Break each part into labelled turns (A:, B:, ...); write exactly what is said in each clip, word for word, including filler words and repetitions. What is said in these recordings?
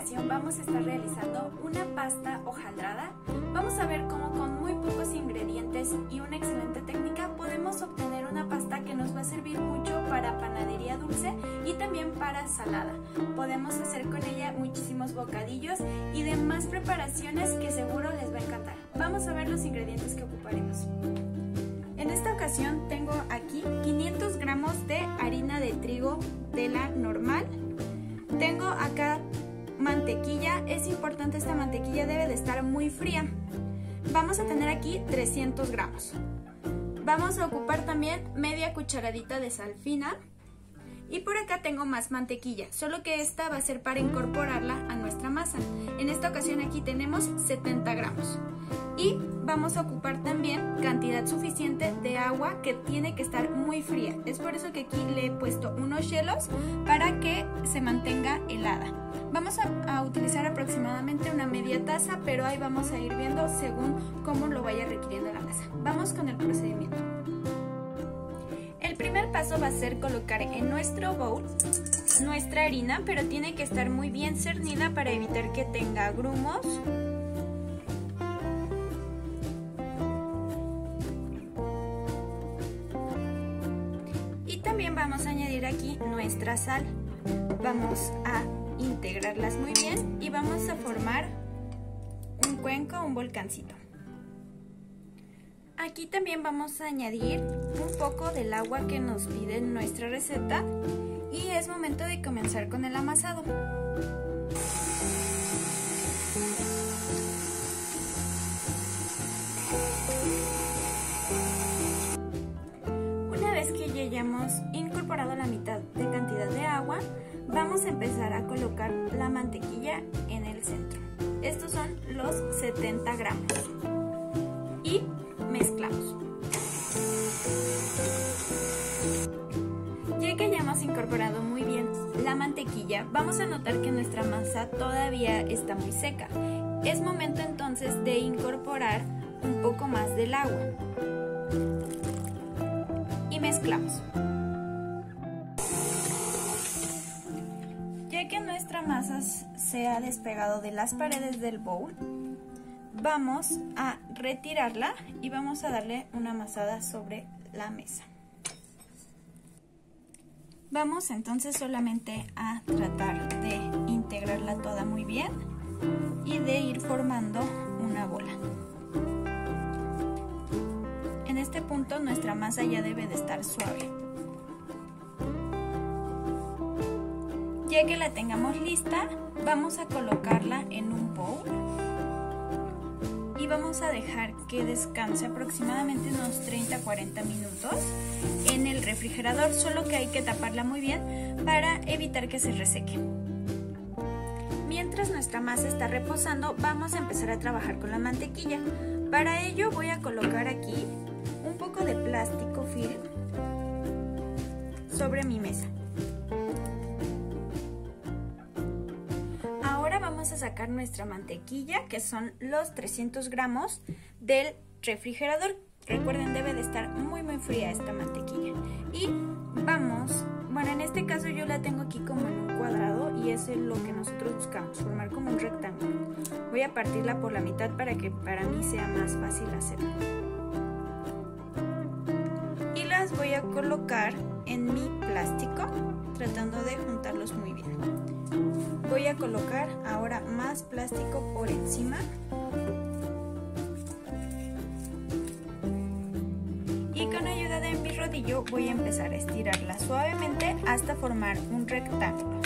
A: ocasión vamos a estar realizando una pasta hojaldrada. Vamos a ver cómo con muy pocos ingredientes y una excelente técnica podemos obtener una pasta que nos va a servir mucho para panadería dulce y también para salada. Podemos hacer con ella muchísimos bocadillos y demás preparaciones que seguro les va a encantar. Vamos a ver los ingredientes que ocuparemos. En esta ocasión tengo aquí quinientos gramos de harina de trigo de la normal. Tengo acá mantequilla, es importante, esta mantequilla debe de estar muy fría. Vamos a tener aquí trescientos gramos. Vamos a ocupar también media cucharadita de sal fina. Y por acá tengo más mantequilla, solo que esta va a ser para incorporarla a nuestra masa. En esta ocasión aquí tenemos setenta gramos. Y vamos a ocupar también cantidad suficiente de agua que tiene que estar muy fría. Es por eso que aquí le he puesto unos hielos para que se mantenga helada. Vamos a, a utilizar aproximadamente una media taza, pero ahí vamos a ir viendo según cómo lo vaya requiriendo la masa. Vamos con el procedimiento. El primer paso va a ser colocar en nuestro bowl nuestra harina, pero tiene que estar muy bien cernida para evitar que tenga grumos. Y también vamos a añadir aquí nuestra sal. Vamos a integrarlas muy bien y vamos a formar un cuenco, un volcancito. Aquí también vamos a añadir un poco del agua que nos pide nuestra receta y es momento de comenzar con el amasado. Una vez que ya hayamos incorporado la mitad de cantidad de agua, vamos a empezar a colocar la mantequilla en el centro. Estos son los setenta gramos. Y mezclamos. Ya que ya hemos incorporado muy bien la mantequilla, vamos a notar que nuestra masa todavía está muy seca. Es momento entonces de incorporar un poco más del agua. Y mezclamos. Ya que nuestra masa se ha despegado de las paredes del bowl, vamos a retirarla y vamos a darle una amasada sobre la mesa. Vamos entonces solamente a tratar de integrarla toda muy bien y de ir formando una bola. En este punto nuestra masa ya debe de estar suave. Ya que la tengamos lista, vamos a colocarla en un bowl. Y vamos a dejar que descanse aproximadamente unos treinta a cuarenta minutos en el refrigerador, solo que hay que taparla muy bien para evitar que se reseque. Mientras nuestra masa está reposando, vamos a empezar a trabajar con la mantequilla. Para ello voy a colocar aquí un poco de plástico film sobre mi mesa. Vamos a sacar nuestra mantequilla, que son los trescientos gramos del refrigerador. Recuerden, debe de estar muy muy fría esta mantequilla. Y vamos, bueno, en este caso yo la tengo aquí como en un cuadrado y eso es lo que nosotros buscamos, formar como un rectángulo. Voy a partirla por la mitad para que para mí sea más fácil hacerlo. Y las voy a colocar en mi plástico, tratando de juntarlos muy bien. Voy a colocar ahora más plástico por encima y con ayuda de mi rodillo voy a empezar a estirarla suavemente hasta formar un rectángulo.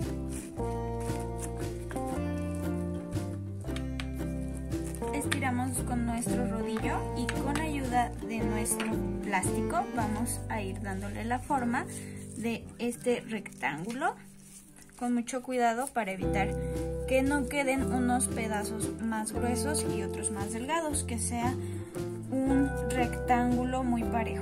A: Estiramos con nuestro rodillo y con ayuda de nuestro plástico vamos a ir dándole la forma de este rectángulo. Con mucho cuidado para evitar que no queden unos pedazos más gruesos y otros más delgados, que sea un rectángulo muy parejo.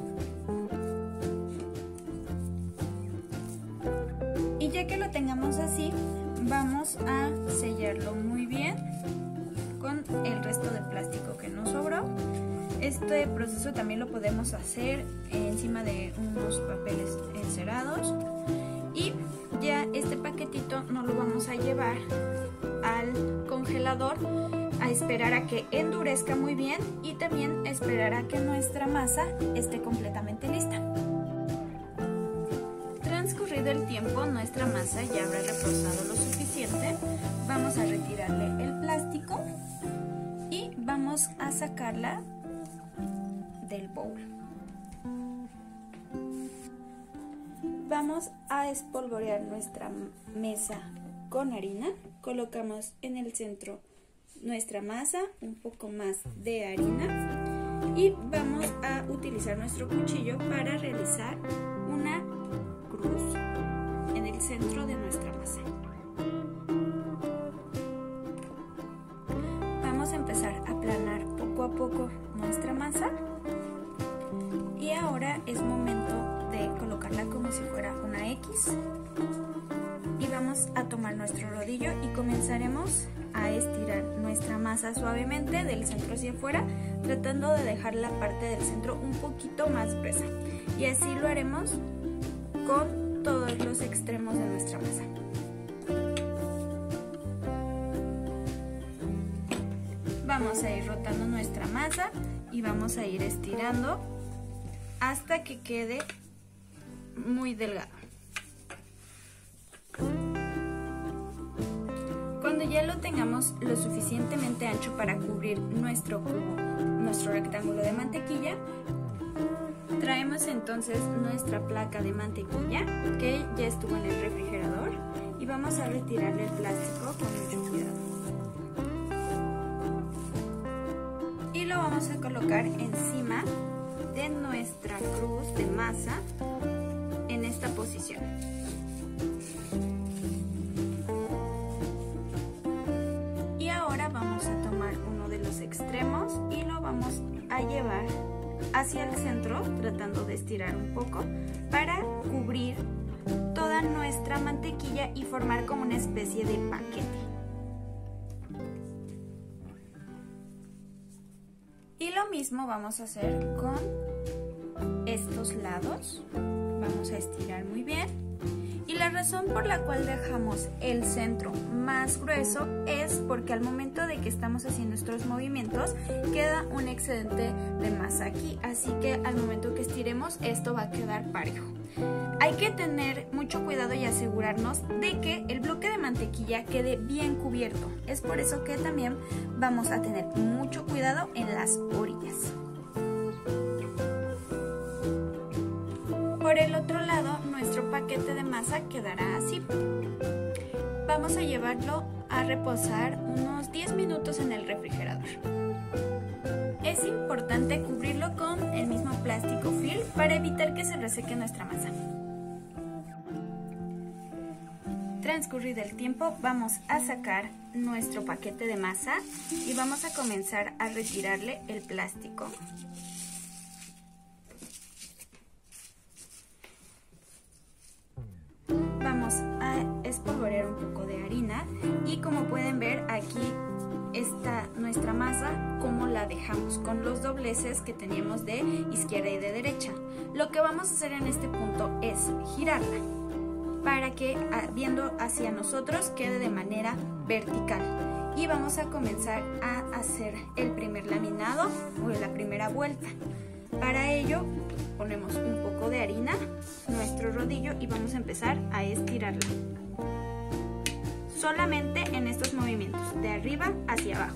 A: Y ya que lo tengamos así, vamos a sellarlo muy bien con el resto de plástico que nos sobró. Este proceso también lo podemos hacer encima de unos papeles encerados. Y ya este paquetito no lo vamos a llevar al congelador a esperar a que endurezca muy bien y también esperar a que nuestra masa esté completamente lista. Transcurrido el tiempo, nuestra masa ya habrá reposado lo suficiente. Vamos a retirarle el plástico y vamos a sacarla del bowl. Vamos a espolvorear nuestra mesa con harina. Colocamos en el centro nuestra masa, un poco más de harina y vamos a utilizar nuestro cuchillo para realizar una cruz en el centro de nuestra masa. Vamos a empezar a aplanar poco a poco nuestra masa y ahora es momento de colocarla como si fuera una X y vamos a tomar nuestro rodillo y comenzaremos a estirar nuestra masa suavemente del centro hacia afuera, tratando de dejar la parte del centro un poquito más gruesa, y así lo haremos con todos los extremos de nuestra masa. Vamos a ir rotando nuestra masa y vamos a ir estirando hasta que quede muy delgado. Cuando ya lo tengamos lo suficientemente ancho para cubrir nuestro cubo, nuestro rectángulo de mantequilla, traemos entonces nuestra placa de mantequilla que ya estuvo en el refrigerador y vamos a retirarle el plástico con mucho cuidado. Y lo vamos a colocar encima de nuestra cruz de masa en esta posición. Vamos a tomar uno de los extremos y lo vamos a llevar hacia el centro, tratando de estirar un poco para cubrir toda nuestra mantequilla y formar como una especie de paquete. Y lo mismo vamos a hacer con estos lados. Vamos a estirar muy bien. Y la razón por la cual dejamos el centro más grueso es porque al momento de que estamos haciendo nuestros movimientos queda un excedente de masa aquí, así que al momento que estiremos esto va a quedar parejo. Hay que tener mucho cuidado y asegurarnos de que el bloque de mantequilla quede bien cubierto. Es por eso que también vamos a tener mucho cuidado en las orillas. Por el otro lado, nuestro paquete de masa quedará así. Vamos a llevarlo a reposar unos diez minutos en el refrigerador. Es importante cubrirlo con el mismo plástico film para evitar que se reseque nuestra masa. Transcurrido el tiempo, vamos a sacar nuestro paquete de masa y vamos a comenzar a retirarle el plástico. Vamos a espolvorear un poco de harina y como pueden ver aquí está nuestra masa como la dejamos, con los dobleces que teníamos de izquierda y de derecha. Lo que vamos a hacer en este punto es girarla para que viendo hacia nosotros quede de manera vertical. Y vamos a comenzar a hacer el primer laminado o la primera vuelta. Para ello ponemos un poco de harina, nuestro rodillo, y vamos a empezar a estirarla. Solamente en estos movimientos, de arriba hacia abajo.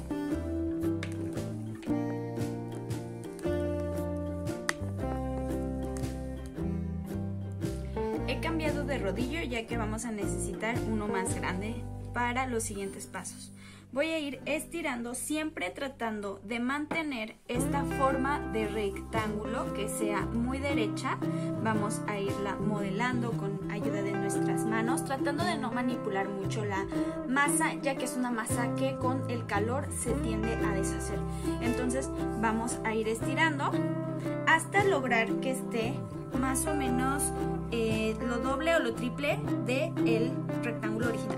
A: He cambiado de rodillo ya que vamos a necesitar uno más grande para los siguientes pasos. Voy a ir estirando, siempre tratando de mantener esta forma de rectángulo que sea muy derecha. Vamos a irla modelando con ayuda de nuestras manos, tratando de no manipular mucho la masa, ya que es una masa que con el calor se tiende a deshacer. Entonces vamos a ir estirando hasta lograr que esté más o menos eh, lo doble o lo triple del rectángulo original.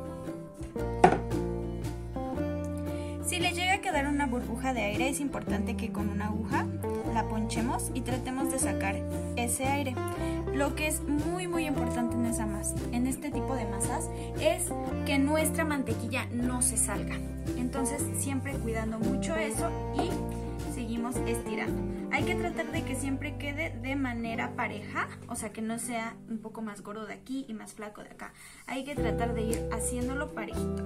A: Si le llega a quedar una burbuja de aire, es importante que con una aguja la ponchemos y tratemos de sacar ese aire. lo que es muy muy importante en esa masa, en este tipo de masas, es que nuestra mantequilla no se salga. Entonces siempre cuidando mucho eso y seguimos estirando. Hay que tratar de que siempre quede de manera pareja, o sea que no sea un poco más gordo de aquí y más flaco de acá. Hay que tratar de ir haciéndolo parejito.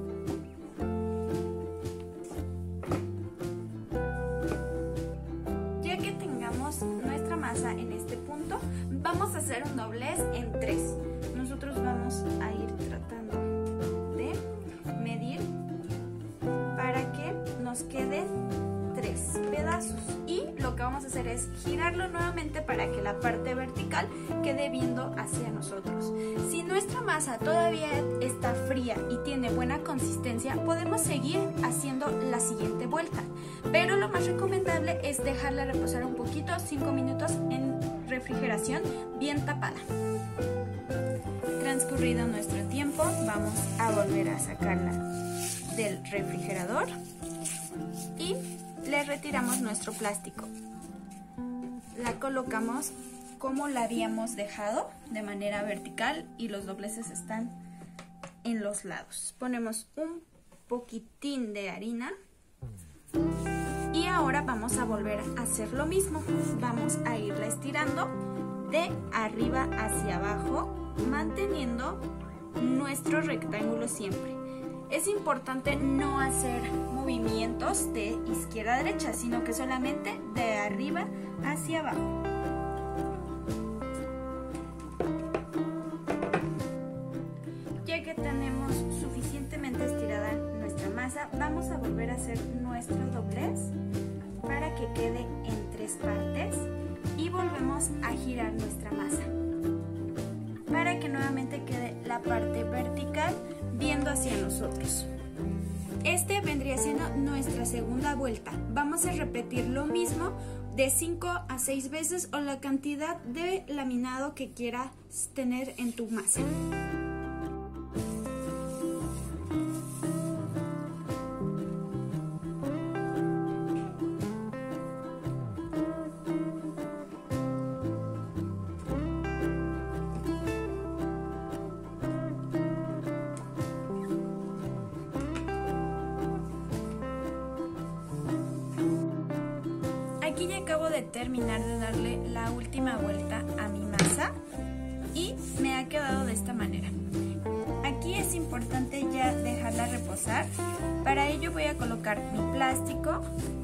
A: Ya que tengamos nuestra masa en este punto, vamos a hacer un doblez en tres. Nosotros vamos a ir tratando de medir para que nos quede tres pedazos, y lo que vamos a hacer es girarlo nuevamente para que la parte vertical quede viendo hacia nosotros. Si nuestra masa todavía está fría y tiene buena consistencia, podemos seguir haciendo la siguiente vuelta, pero lo más recomendable es dejarla reposar un poquito, cinco minutos en refrigeración bien tapada. Transcurrido nuestro tiempo, vamos a volver a sacarla del refrigerador y le retiramos nuestro plástico. La colocamos como la habíamos dejado, de manera vertical, y los dobleces están en los lados. Ponemos un poquitín de harina y ahora vamos a volver a hacer lo mismo. Vamos a irla estirando de arriba hacia abajo, manteniendo nuestro rectángulo siempre. Es importante no hacer movimientos de izquierda a derecha, sino que solamente de arriba hacia abajo. Ya que tenemos suficientemente estirada nuestra masa, vamos a volver a hacer nuestro doblez para que quede en tres partes y volvemos a girar nuestra masa para que nuevamente quede la parte vertical viendo hacia nosotros. Este vendría siendo nuestra segunda vuelta. Vamos a repetir lo mismo de cinco a seis veces, o la cantidad de laminado que quieras tener en tu masa. Aquí ya acabo de terminar de darle la última vuelta a mi masa y me ha quedado de esta manera. Aquí es importante ya dejarla reposar. Para ello voy a colocar mi plástico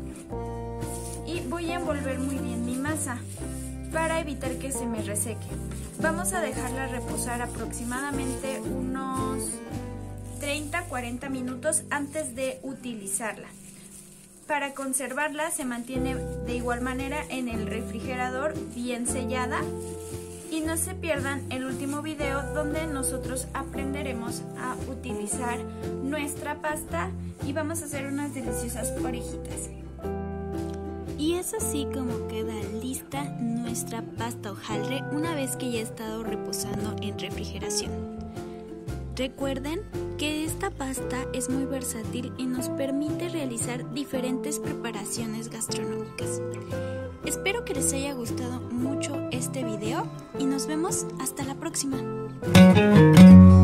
A: y voy a envolver muy bien mi masa para evitar que se me reseque. Vamos a dejarla reposar aproximadamente unos treinta a cuarenta minutos antes de utilizarla. Para conservarla se mantiene de igual manera en el refrigerador bien sellada, y no se pierdan el último video donde nosotros aprenderemos a utilizar nuestra pasta y vamos a hacer unas deliciosas orejitas.
B: Y es así como queda lista nuestra pasta hojaldre una vez que ya ha estado reposando en refrigeración. Recuerden que esta pasta es muy versátil y nos permite realizar diferentes preparaciones gastronómicas. Espero que les haya gustado mucho este video y nos vemos hasta la próxima.